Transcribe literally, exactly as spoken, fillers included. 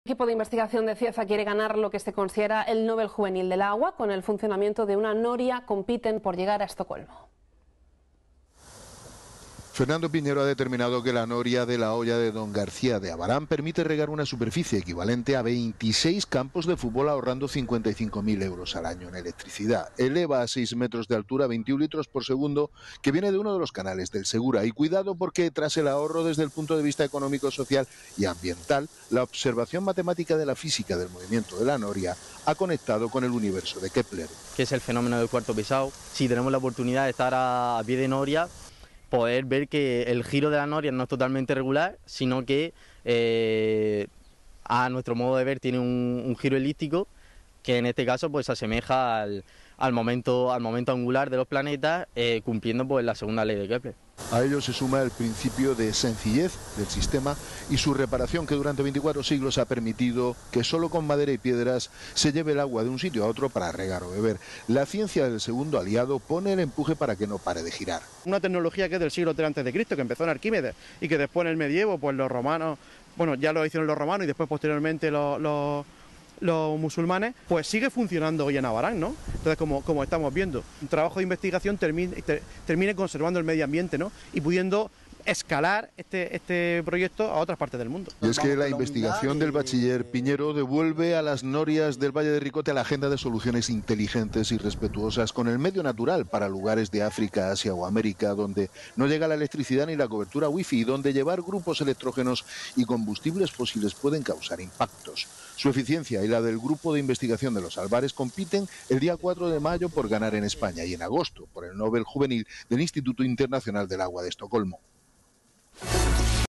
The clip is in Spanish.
El equipo de investigación de Cieza quiere ganar lo que se considera el Nobel Juvenil del Agua. Con el funcionamiento de una noria compiten por llegar a Estocolmo. Fernando Piñero ha determinado que la noria de la olla de Don García de Abarán permite regar una superficie equivalente a veintiséis campos de fútbol, ahorrando cincuenta y cinco mil euros al año en electricidad. Eleva a seis metros de altura veintiún litros por segundo, que viene de uno de los canales del Segura. Y cuidado, porque tras el ahorro desde el punto de vista económico, social y ambiental, la observación matemática de la física del movimiento de la noria ha conectado con el universo de Kepler. Que es el fenómeno del cuarto pesado. Si tenemos la oportunidad de estar a, a pie de noria, poder ver que el giro de la noria no es totalmente regular, sino que eh, a nuestro modo de ver tiene un, un giro elíptico que en este caso pues se asemeja al, al, momento, al momento angular de los planetas, eh, cumpliendo pues la segunda ley de Kepler. A ello se suma el principio de sencillez del sistema y su reparación, que durante veinticuatro siglos ha permitido que solo con madera y piedras se lleve el agua de un sitio a otro para regar o beber. La ciencia del segundo aliado pone el empuje para que no pare de girar. Una tecnología que es del siglo tres antes de Cristo, que empezó en Arquímedes y que después en el medievo pues los romanos, bueno, ya lo hicieron los romanos y después posteriormente los... los los musulmanes, pues sigue funcionando hoy en Abarán, ¿no? Entonces, como, como estamos viendo, un trabajo de investigación termine, ter, termine conservando el medio ambiente, ¿no? Y pudiendo escalar este, este proyecto a otras partes del mundo. Y es que la investigación del bachiller Piñero devuelve a las norias del Valle de Ricote a la agenda de soluciones inteligentes y respetuosas con el medio natural para lugares de África, Asia o América, donde no llega la electricidad ni la cobertura wifi, y donde llevar grupos electrógenos y combustibles fósiles pueden causar impactos. Su eficiencia y la del Grupo de Investigación de los Albares compiten el día cuatro de mayo por ganar en España y en agosto por el Nobel Juvenil del Instituto Internacional del Agua de Estocolmo.